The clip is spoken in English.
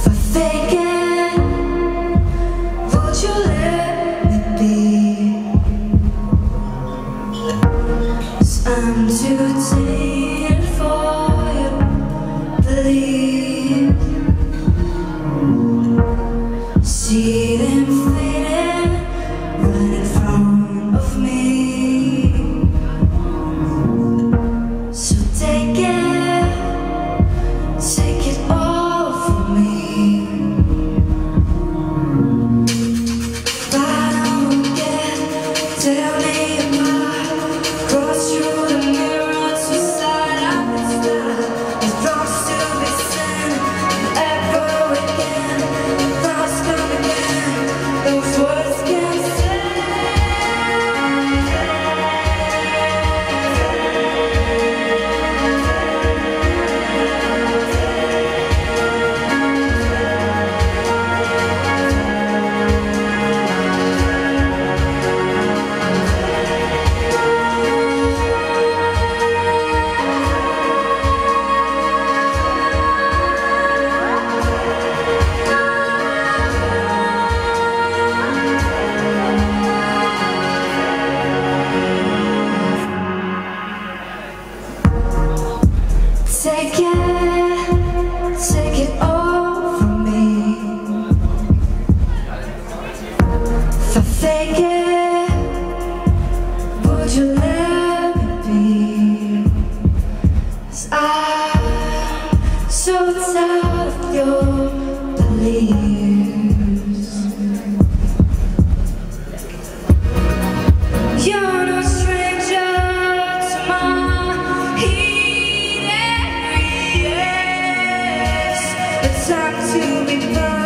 I'm too tired for you, believe. See them fading right in front of me. So take it all from me. If I don't get, tell me apart, cross through the mirrors, we side after side. The thoughts to be sent, ever again. The thoughts come again, those words can't say. Take it all from me. If I fake it, would you let me be? 'Cause I'm so tired of your beliefs. You're no stranger to my heat. Time to be burned.